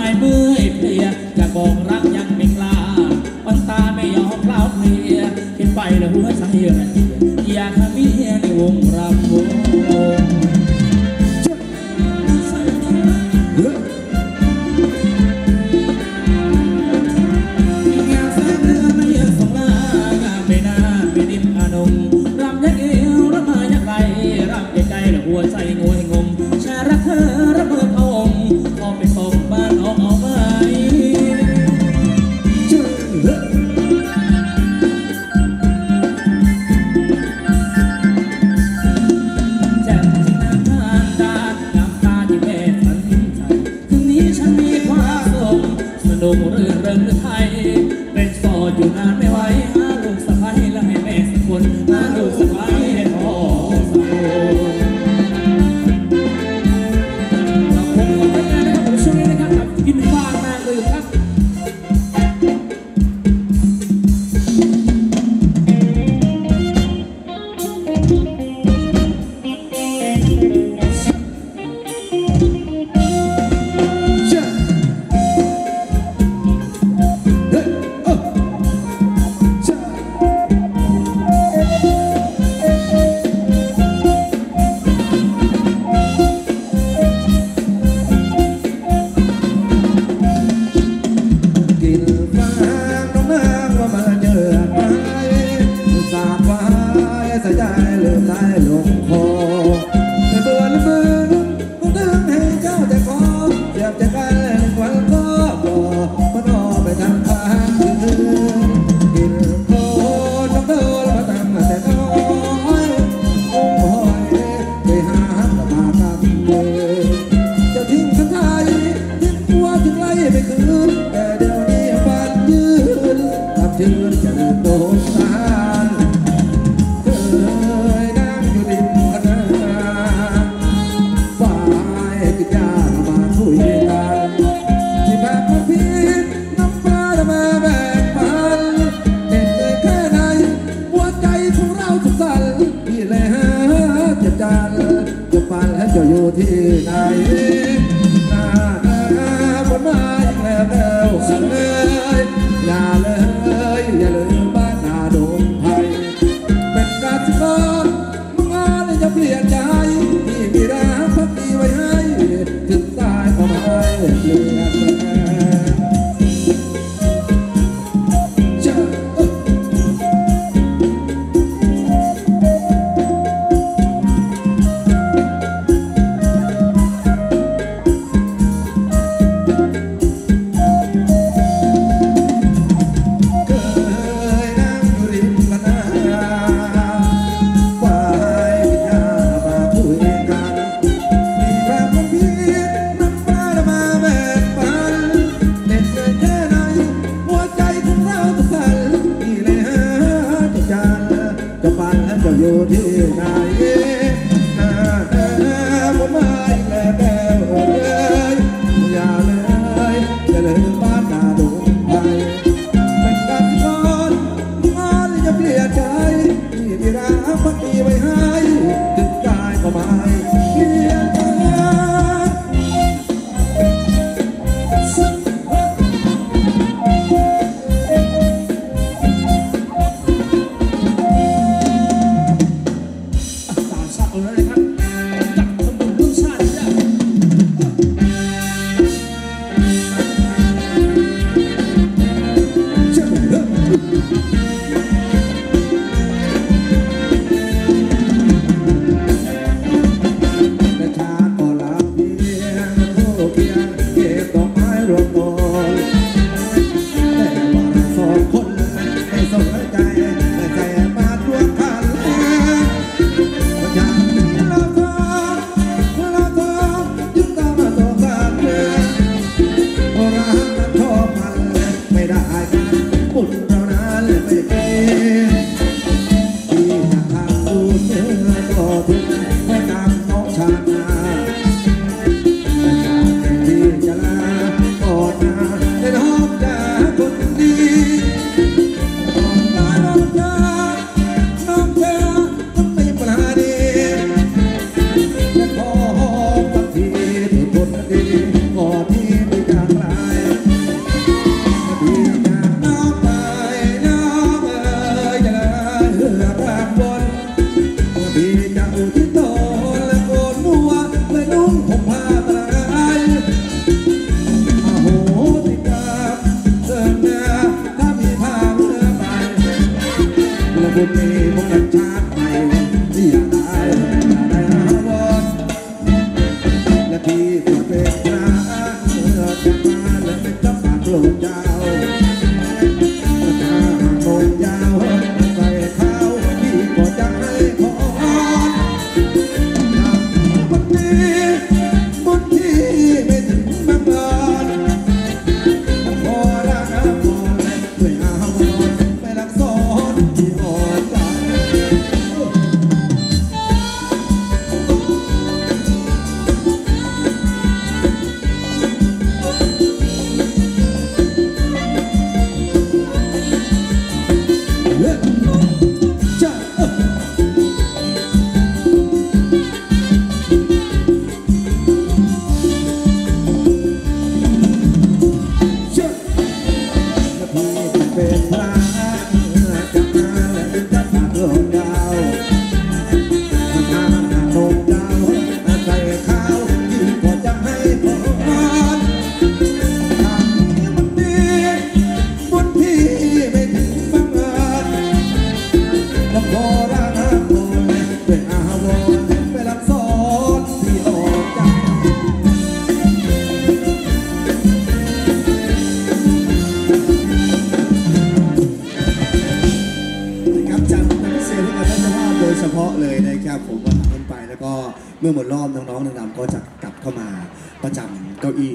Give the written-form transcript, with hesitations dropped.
ายเมื่อยเพลียอยากบอกรักยังไม่กล้าวันตาไม่ยอมเล่าเพลียคิดไปแล้วหัวใจระเหียอยากมีในวงรำวงหัวใจงวยงมแช่รักเธอระเบิดพองออกไปส่งบ้านออกเอาไว้แจ่มจริงน้ำตาน้ำตาที่แม่ฝันใจคืนนี้ฉันมีความสุขสนุกเรื่องหรือไทยเป็นโสดอยู่นานไม่ไหวหาลูกสะใภ้และให้แม่สักคนหาลูกสะใภ้ให้พ่อสักคนกินฟางมากเลยครับฉพาะเลยนะครับผมวันต้นไปแล้วก็เมื่อหมดรอบน้องๆนางรำก็จะกลับเข้ามาประจำเก้าอี้